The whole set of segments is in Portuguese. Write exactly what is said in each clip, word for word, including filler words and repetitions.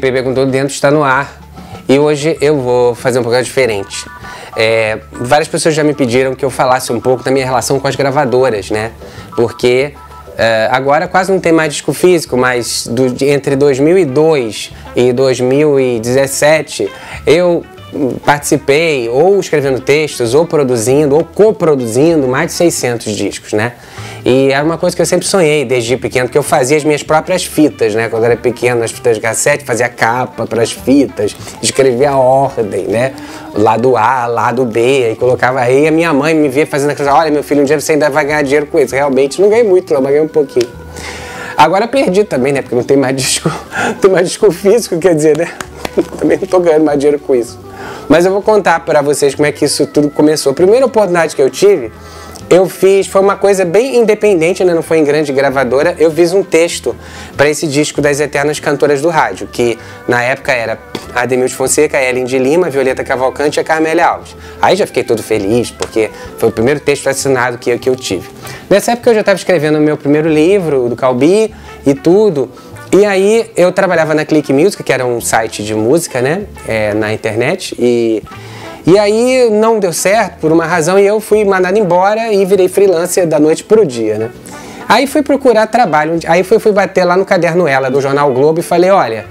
M P B com Tudo Dentro está no ar e hoje eu vou fazer um programa diferente. É, várias pessoas já me pediram que eu falasse um pouco da minha relação com as gravadoras, né? Porque é, agora quase não tem mais disco físico, mas do, entre dois mil e dois e dois mil e dezessete eu participei ou escrevendo textos, ou produzindo, ou coproduzindo mais de seiscentos discos, né? E era uma coisa que eu sempre sonhei desde pequeno, que eu fazia as minhas próprias fitas, né? Quando eu era pequeno, as fitas de cassete, fazia capa para as fitas, escrevia a ordem, né? Lado A, lado B, e colocava aí. A minha mãe me via fazendo aquela coisa, olha, meu filho, um dia você ainda vai ganhar dinheiro com isso. Realmente, não ganhei muito, não, mas ganhei um pouquinho. Agora perdi também, né? Porque não tem mais disco, não tem mais disco físico, quer dizer, né? Também não tô ganhando mais dinheiro com isso. Mas eu vou contar para vocês como é que isso tudo começou. A primeira oportunidade que eu tive, eu fiz, foi uma coisa bem independente, né? Não foi em grande gravadora. Eu fiz um texto para esse disco das Eternas Cantoras do Rádio, que na época era Ademilson Fonseca, Ellen de Lima, Violeta Cavalcante e a Carmélia Alves. Aí já fiquei todo feliz, porque foi o primeiro texto assinado que eu, que eu tive. Nessa época eu já estava escrevendo o meu primeiro livro, do Calbi e tudo. E aí eu trabalhava na Click Music, que era um site de música, né, é, na internet, e, e aí não deu certo por uma razão e eu fui mandado embora e virei freelancer da noite pro dia, né. Aí fui procurar trabalho, aí fui, fui bater lá no Caderno Ela, do Jornal Globo, e falei, olha,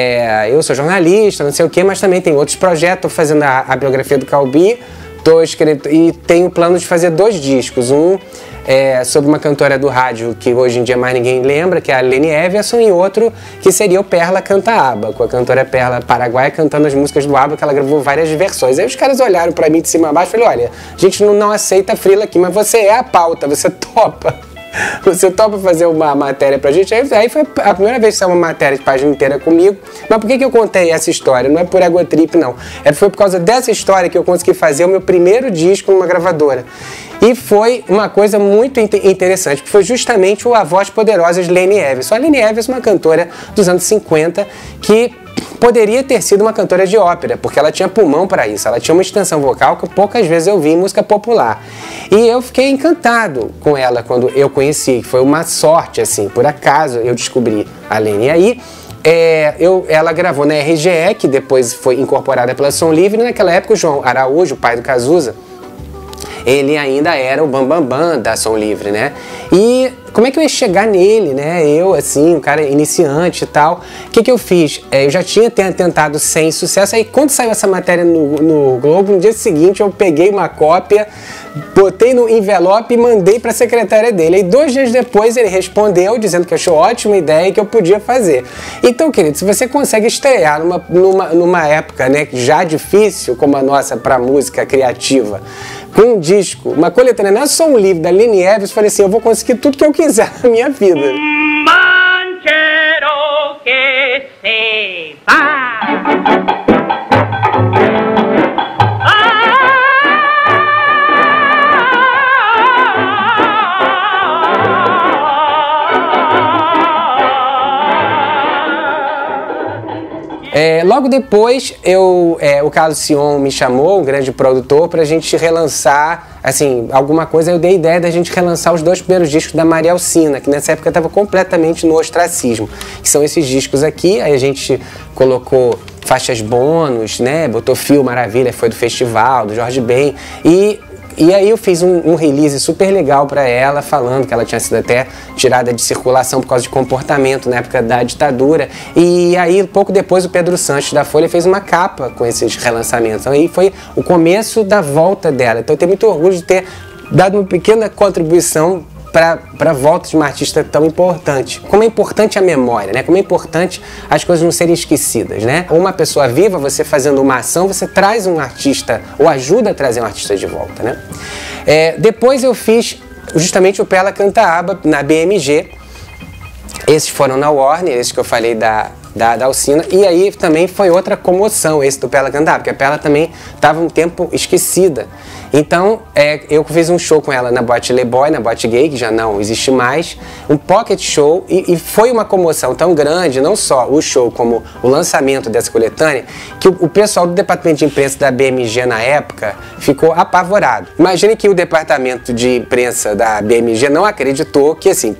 é, eu sou jornalista, não sei o quê, mas também tem outros projetos, tô fazendo a, a biografia do Calbi, tô escrito, e tenho plano de fazer dois discos, um É, sobre uma cantora do rádio que hoje em dia mais ninguém lembra, que é a Leni Everson, e outro que seria o Perla Canta ABBA, com a cantora Perla Paraguaia cantando as músicas do ABBA, que ela gravou várias versões. Aí os caras olharam pra mim de cima a baixo e falaram, olha, a gente não, não aceita frila aqui, mas você é a pauta, você topa. Você topa fazer uma matéria pra gente? Aí, aí foi a primeira vez que saiu uma matéria de página inteira comigo. Mas por que que eu contei essa história? Não é por ego trip, não. É, foi por causa dessa história que eu consegui fazer o meu primeiro disco numa gravadora. E foi uma coisa muito interessante, porque foi justamente a voz poderosa de Leni Everson. A Leni Everson é uma cantora dos anos cinquenta que poderia ter sido uma cantora de ópera, porque ela tinha pulmão para isso, ela tinha uma extensão vocal que poucas vezes eu vi em música popular. E eu fiquei encantado com ela quando eu conheci, foi uma sorte, assim, por acaso eu descobri a Leni. E aí, é, eu, ela gravou na R G E, que depois foi incorporada pela Som Livre, e naquela época o João Araújo, o pai do Cazuza, ele ainda era o bambambam bam, bam da Som Livre, né? E como é que eu ia chegar nele, né? Eu, assim, um cara iniciante e tal. O que que eu fiz? É, eu já tinha tentado sem sucesso. Aí, quando saiu essa matéria no, no Globo, no dia seguinte eu peguei uma cópia, botei no envelope e mandei para a secretária dele. Aí, dois dias depois, ele respondeu, dizendo que achou ótima ideia e que eu podia fazer. Então, querido, se você consegue estrear numa, numa, numa época, né, já difícil, como a nossa, para música criativa, com um disco, uma coletânea, não é só um livro da Leni Everson, eu falei assim, eu vou conseguir tudo que eu quiser na minha vida. Manchero que se va. É, logo depois, eu, é, o Carlos Sion me chamou, um grande produtor, para a gente relançar, assim, alguma coisa. Eu dei a ideia da gente relançar os dois primeiros discos da Maria Alcina, que nessa época estava completamente no ostracismo, que são esses discos aqui. Aí a gente colocou faixas bônus, né, botou Fio Maravilha, foi do festival, do Jorge Ben, e... E aí eu fiz um, um release super legal para ela, falando que ela tinha sido até tirada de circulação por causa de comportamento na época da ditadura. E aí, pouco depois, o Pedro Sanches da Folha fez uma capa com esses relançamentos. Então aí foi o começo da volta dela. Então eu tenho muito orgulho de ter dado uma pequena contribuição para a volta de uma artista tão importante. Como é importante a memória, né? Como é importante as coisas não serem esquecidas, né? Uma pessoa viva, você fazendo uma ação, você traz um artista, ou ajuda a trazer um artista de volta, né? É, depois eu fiz justamente o Perla Canta ABBA na B M G. Esses foram na Warner, esses que eu falei da, da, da Alcina. E aí também foi outra comoção esse do Perla Canta ABBA, porque a Perla também estava um tempo esquecida. Então, é, eu fiz um show com ela na Boate Le Boy, na Boate Gay, que já não existe mais, um pocket show, e, e foi uma comoção tão grande, não só o show, como o lançamento dessa coletânea, que o, o pessoal do departamento de imprensa da B M G na época ficou apavorado. Imagine que o departamento de imprensa da B M G não acreditou que, assim, que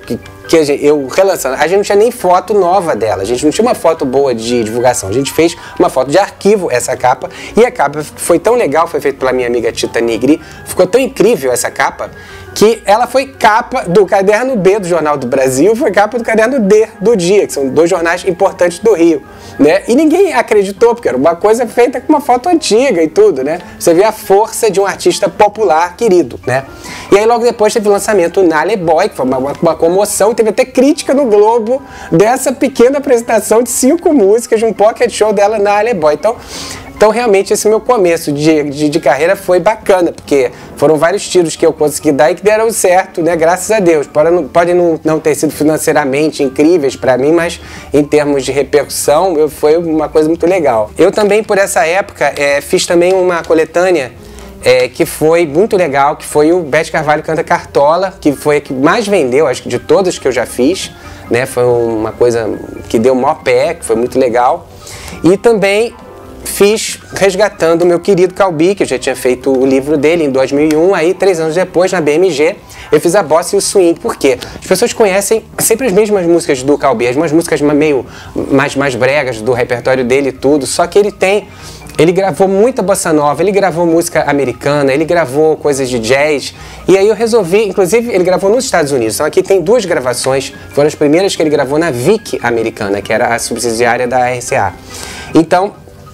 que a gente, eu relançando, a gente não tinha nem foto nova dela, a gente não tinha uma foto boa de divulgação, a gente fez uma foto de arquivo, essa capa, e a capa foi tão legal, foi feita pela minha amiga Tita Nigri, ficou tão incrível essa capa, que ela foi capa do Caderno B do Jornal do Brasil, foi capa do Caderno D do Dia, que são dois jornais importantes do Rio, né? E ninguém acreditou, porque era uma coisa feita com uma foto antiga e tudo, né? Você vê a força de um artista popular querido, né? E aí logo depois teve o lançamento na Aleborg, que foi uma, uma comoção, teve até crítica no Globo dessa pequena apresentação de cinco músicas de um pocket show dela na Aleborg. Então, Então, realmente, esse meu começo de, de, de carreira foi bacana, porque foram vários tiros que eu consegui dar e que deram certo, né? Graças a Deus. Pode não, pode não, não ter sido financeiramente incríveis para mim, mas em termos de repercussão, eu, foi uma coisa muito legal. Eu também, por essa época, é, fiz também uma coletânea é, que foi muito legal, que foi o Beth Carvalho Canta Cartola, que foi a que mais vendeu, acho que de todas que eu já fiz, né? Foi uma coisa que deu maior pé, que foi muito legal. E também fiz resgatando o meu querido Calbi, que eu já tinha feito o livro dele em dois mil e um, aí três anos depois, na B M G, eu fiz a bossa e o swing. Por quê? As pessoas conhecem sempre as mesmas músicas do Calbi, as mesmas músicas meio mais, mais bregas do repertório dele e tudo, só que ele tem... Ele gravou muita bossa nova, ele gravou música americana, ele gravou coisas de jazz, e aí eu resolvi, inclusive ele gravou nos Estados Unidos, então aqui tem duas gravações, foram as primeiras que ele gravou na Vic americana, que era a subsidiária da R C A. Então,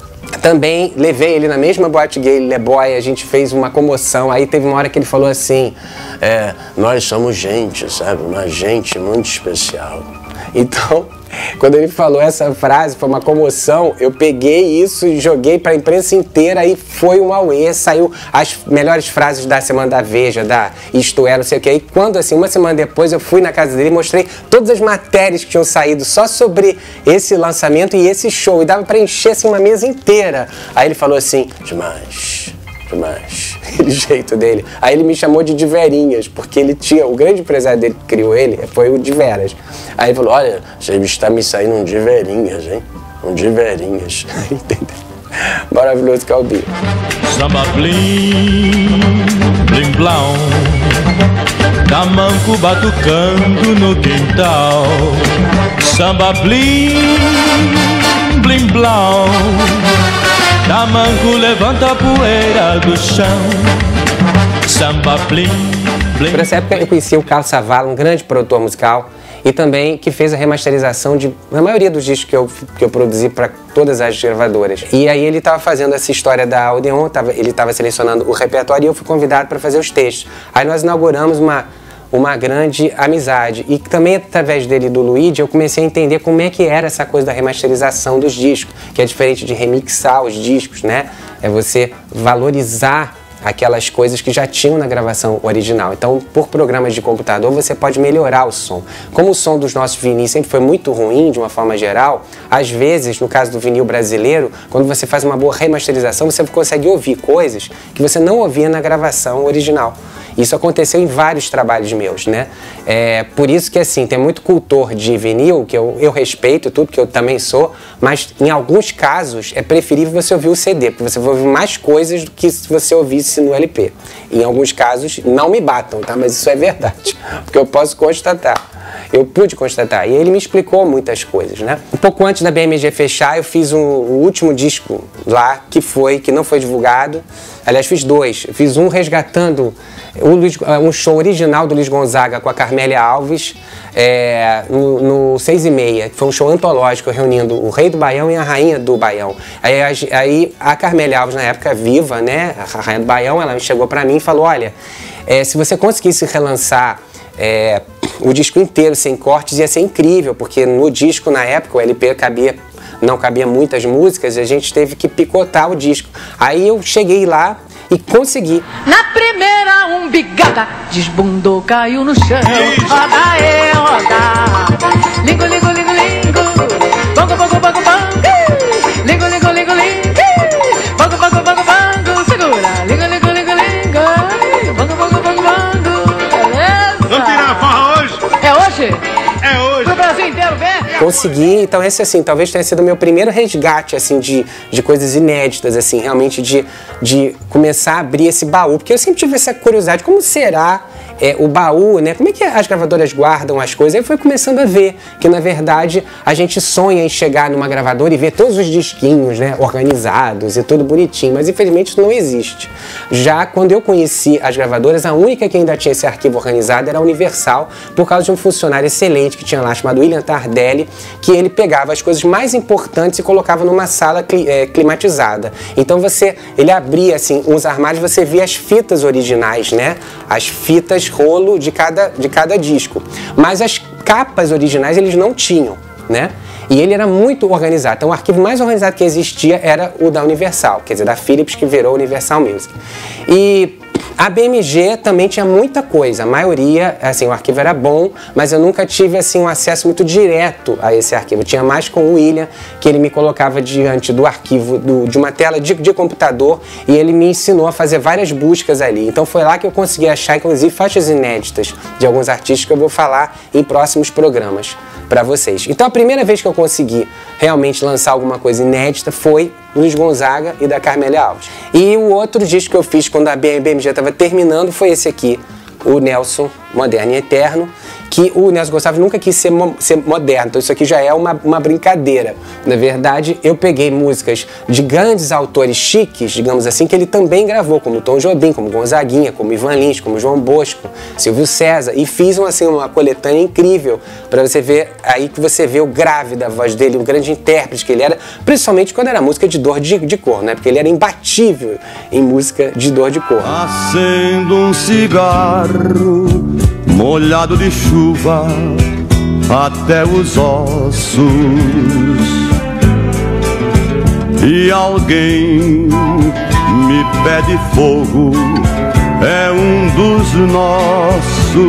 também levei ele na mesma boate gay, Le Boy, a gente fez uma comoção, aí teve uma hora que ele falou assim, é, nós somos gente, sabe, uma gente muito especial. Então, quando ele falou essa frase, foi uma comoção, eu peguei isso e joguei para a imprensa inteira, aí foi um auê, saiu as melhores frases da Semana da Veja, da Isto É, não sei o que, aí quando, assim, uma semana depois eu fui na casa dele e mostrei todas as matérias que tinham saído só sobre esse lançamento e esse show, e dava para encher, assim, uma mesa inteira. Aí ele falou assim, demais... demais, aquele jeito dele. Aí ele me chamou de Diverinhas, porque ele tinha, o grande empresário dele que criou ele foi o Diveras. Aí ele falou, olha, você está me saindo um Diverinhas, hein? Um Diverinhas. Entendeu? Maravilhoso Calbi. Samba blim, blim blau, tamanco batucando no quintal. Samba blim, blim blau, tamanco levanta a poeira do chão. Samba blim, blim. Por essa época eu conheci o Carlos Savala, um grande produtor musical, e também que fez a remasterização de a maioria dos discos que eu, que eu produzi para todas as gravadoras. E aí ele estava fazendo essa história da Odeon, tava, ele estava selecionando o repertório e eu fui convidado para fazer os textos. Aí nós inauguramos uma, uma grande amizade. E também através dele e do Luigi eu comecei a entender como é que era essa coisa da remasterização dos discos, que é diferente de remixar os discos, né? É você valorizar aquelas coisas que já tinham na gravação original. Então, por programas de computador, você pode melhorar o som. Como o som dos nossos vinis sempre foi muito ruim, de uma forma geral, às vezes, no caso do vinil brasileiro, quando você faz uma boa remasterização, você consegue ouvir coisas que você não ouvia na gravação original. Isso aconteceu em vários trabalhos meus, né? É, por isso que, assim, tem muito cultor de vinil, que eu, eu respeito tudo, que eu também sou, mas em alguns casos é preferível você ouvir o C D, porque você vai ouvir mais coisas do que se você ouvisse no L P. Em alguns casos, não me batam, tá? Mas isso é verdade, porque eu posso constatar. Eu pude constatar, e ele me explicou muitas coisas, né? Um pouco antes da B M G fechar, eu fiz um, o último disco lá, que foi, que não foi divulgado. Aliás, fiz dois. Eu fiz um resgatando o Luiz, um show original do Luiz Gonzaga com a Carmélia Alves, é, no, no seis e meia, que foi um show antológico reunindo o Rei do Baião e a Rainha do Baião. Aí, aí a Carmélia Alves, na época viva, né, a Rainha do Baião, ela chegou pra mim e falou, olha, é, se você conseguisse relançar é, o disco inteiro sem cortes, ia ser incrível, porque no disco, na época, o L P cabia, não cabia muitas músicas, e a gente teve que picotar o disco. Aí eu cheguei lá e consegui. Na primeira umbigada, desbundou, caiu no chão. Roda, é, roda. Lingo, lingo, lingo, lingo. Bongo, bongo, bongo, bongo. Lingo, lingo, lingo, lingo. Bongo, bongo, bongo, bongo. Segura. Lingo, lingo, lingo, lingo. Bongo, bongo, bongo, bongo. Beleza? Vamos tirar a farra hoje? É hoje? É hoje. Pro Brasil inteiro ver? Consegui, então esse assim, talvez tenha sido o meu primeiro resgate, assim, de, de coisas inéditas, assim, realmente de, de começar a abrir esse baú, porque eu sempre tive essa curiosidade, como será é, o baú, né? Como é que as gravadoras guardam as coisas? Aí foi começando a ver que, na verdade, a gente sonha em chegar numa gravadora e ver todos os disquinhos, né, organizados e tudo bonitinho, mas infelizmente isso não existe. Já quando eu conheci as gravadoras, a única que ainda tinha esse arquivo organizado era a Universal, por causa de um funcionário excelente que tinha lá, chamado William Tardelli, que ele pegava as coisas mais importantes e colocava numa sala cli é, climatizada. Então você, ele abria assim uns armários, você via as fitas originais, né? As fitas rolo de cada, de cada disco. Mas as capas originais eles não tinham, né? E ele era muito organizado. Então o arquivo mais organizado que existia era o da Universal, quer dizer, da Philips, que virou Universal Music. E a B M G também tinha muita coisa, a maioria, assim, o arquivo era bom, mas eu nunca tive, assim, um acesso muito direto a esse arquivo. Eu tinha mais com o William, que ele me colocava diante do arquivo, do, de uma tela de, de computador, e ele me ensinou a fazer várias buscas ali. Então foi lá que eu consegui achar, inclusive, faixas inéditas de alguns artistas que eu vou falar em próximos programas para vocês. Então a primeira vez que eu consegui realmente lançar alguma coisa inédita foi Luiz Gonzaga e da Carmélia Alves. E o outro disco que eu fiz quando a B M G estava terminando foi esse aqui, o Nelson Moderno e Eterno, que o Nelson Gonçalves nunca quis ser, mo ser moderno, então isso aqui já é uma, uma brincadeira. Na verdade, eu peguei músicas de grandes autores chiques, digamos assim, que ele também gravou, como Tom Jobim, como Gonzaguinha, como Ivan Lins, como João Bosco, Silvio César, e fiz um, assim, uma coletânea incrível para você ver, aí que você vê o grave da voz dele, o grande intérprete que ele era, principalmente quando era música de dor de, de cor, né? Porque ele era imbatível em música de dor de cor. Acendo um cigarro molhado de chuva até os ossos, e alguém me pede fogo, é um dos nossos.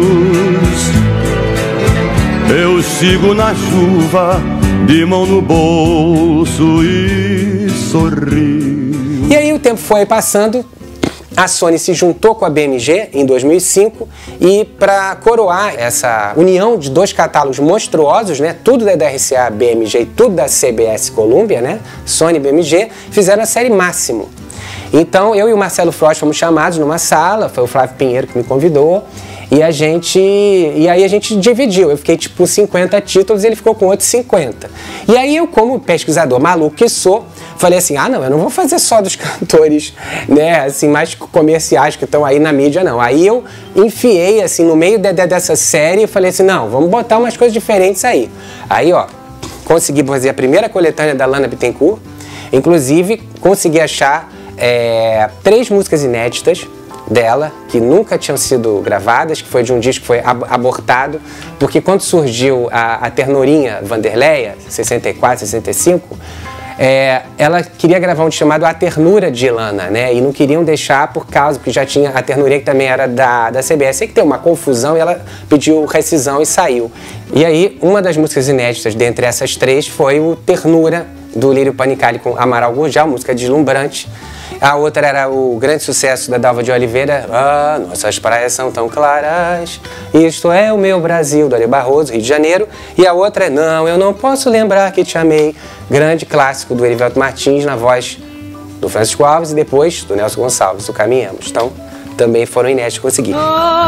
Eu sigo na chuva, de mão no bolso e sorrio. E aí o tempo foi passando. A Sony se juntou com a B M G em dois mil e cinco e, para coroar essa união de dois catálogos monstruosos, né, tudo da R C A B M G e tudo da C B S Columbia, né, Sony e B M G, fizeram a série Máximo. Então eu e o Marcelo Frost fomos chamados numa sala, foi o Flávio Pinheiro que me convidou, e a gente, e aí a gente dividiu, eu fiquei tipo cinquenta títulos e ele ficou com outros cinquenta. E aí eu, como pesquisador maluco que sou, falei assim, ah não, eu não vou fazer só dos cantores, né, assim, mais comerciais que estão aí na mídia, não. Aí eu enfiei, assim, no meio de, de, dessa série e falei assim, não, vamos botar umas coisas diferentes aí. Aí, ó, consegui fazer a primeira coletânea da Lana Bittencourt, inclusive consegui achar é, três músicas inéditas dela, que nunca tinham sido gravadas, que foi de um disco que foi abortado, porque quando surgiu a, a ternorinha Vanderleia, sessenta e quatro, sessenta e cinco, é, ela queria gravar um chamado A Ternura de Lana, né, e não queriam deixar por causa, porque já tinha a ternurinha que também era da, da C B S, aí que tem uma confusão e ela pediu rescisão e saiu. E aí, uma das músicas inéditas dentre essas três foi o Ternura, do Lírio Panicali com Amaral Gurgel, música deslumbrante. A outra era o grande sucesso da Dalva de Oliveira, ah, nossas praias são tão claras, isto é o meu Brasil, do Ari Barroso, Rio de Janeiro. E a outra é Não, eu não posso lembrar que te amei, grande clássico do Erivelto Martins, na voz do Francisco Alves e depois do Nelson Gonçalves, do Caminhamos. Então, também foram inéditos conseguir.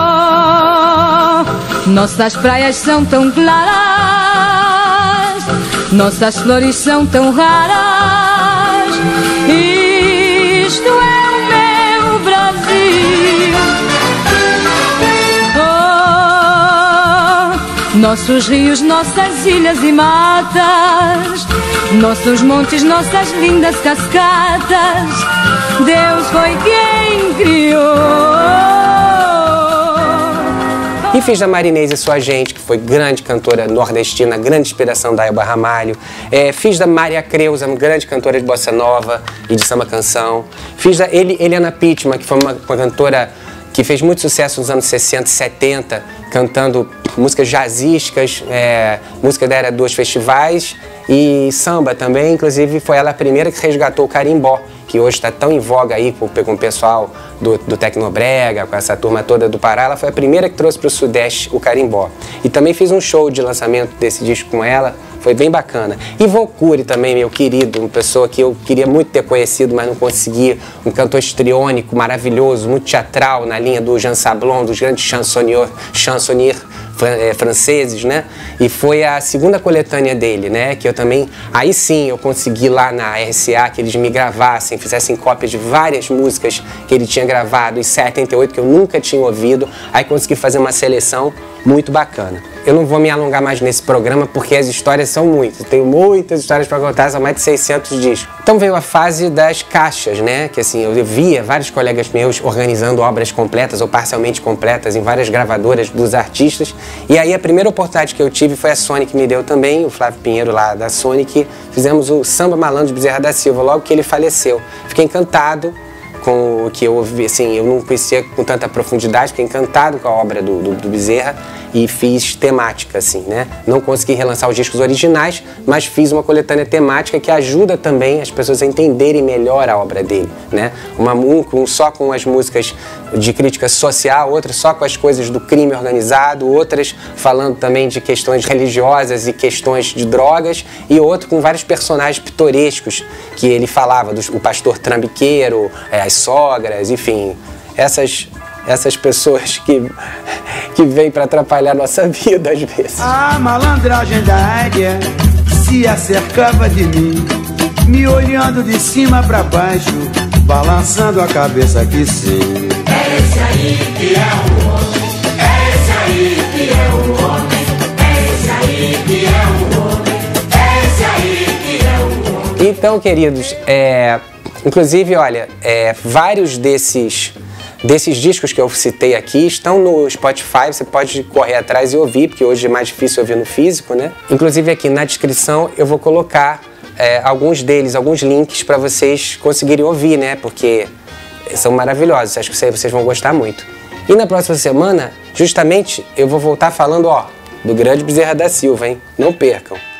Oh, nossas praias são tão claras, nossas flores são tão raras, isto é o meu Brasil. Oh, nossos rios, nossas ilhas e matas, nossos montes, nossas lindas cascatas, Deus foi quem criou. E fiz da Marinês e Sua Gente, que foi grande cantora nordestina, grande inspiração da Elba Ramalho. É, fiz da Maria Creuza, uma grande cantora de bossa nova e de samba canção. Fiz da Eli, Eliana Pittman, que foi uma, uma cantora que fez muito sucesso nos anos sessenta e setenta, cantando músicas jazzísticas, é, música da Era dos Festivais e samba também. Inclusive foi ela a primeira que resgatou o carimbó, que hoje está tão em voga aí com, com o pessoal do, do Tecnobrega, com essa turma toda do Pará. Ela foi a primeira que trouxe para o Sudeste o carimbó. E também fiz um show de lançamento desse disco com ela, Foi bem bacana. E Vocuri também, meu querido, uma pessoa que eu queria muito ter conhecido, mas não conseguia. Um cantor histriônico, maravilhoso, muito teatral, na linha do Jean Sablon, dos grandes chansonniers, chansonniers franceses, né? E foi a segunda coletânea dele, né? Que eu também, aí sim, eu consegui lá na R C A que eles me gravassem, fizessem cópias de várias músicas que ele tinha gravado em setenta e oito que eu nunca tinha ouvido. Aí consegui fazer uma seleção muito bacana. Eu não vou me alongar mais nesse programa porque as histórias são muitas. Tenho muitas histórias para contar, são mais de seiscentos discos. Então veio a fase das caixas, né? Que assim, eu via vários colegas meus organizando obras completas ou parcialmente completas em várias gravadoras dos artistas. E aí a primeira oportunidade que eu tive foi a Sony que me deu também, o Flávio Pinheiro lá da Sony, que fizemos o Samba Malandro de Bezerra da Silva, logo que ele faleceu. Fiquei encantado com o que eu ouvi, assim, eu não conhecia com tanta profundidade, fiquei encantado com a obra do, do, do Bezerra e fiz temática, assim, né? Não consegui relançar os discos originais, mas fiz uma coletânea temática que ajuda também as pessoas a entenderem melhor a obra dele, né? Uma, um, um só com as músicas de crítica social, outra só com as coisas do crime organizado, outras falando também de questões religiosas e questões de drogas, e outro com vários personagens pitorescos que ele falava, do, o pastor trambiqueiro, é, as sogras, enfim, essas, essas pessoas que, que vêm para atrapalhar a nossa vida às vezes. A malandragem da águia se acercava de mim, me olhando de cima para baixo, balançando a cabeça que sim. É esse aí que é o homem, é esse aí que é o homem, é esse aí que é o homem, é esse aí que é o homem. Então, queridos, é... inclusive, olha, é, vários desses, desses discos que eu citei aqui estão no Spotify, você pode correr atrás e ouvir, porque hoje é mais difícil ouvir no físico, né? Inclusive aqui na descrição eu vou colocar é, alguns deles, alguns links para vocês conseguirem ouvir, né? Porque são maravilhosos, acho que vocês vão gostar muito. E na próxima semana, justamente, eu vou voltar falando, ó, do grande Bezerra da Silva, hein? Não percam!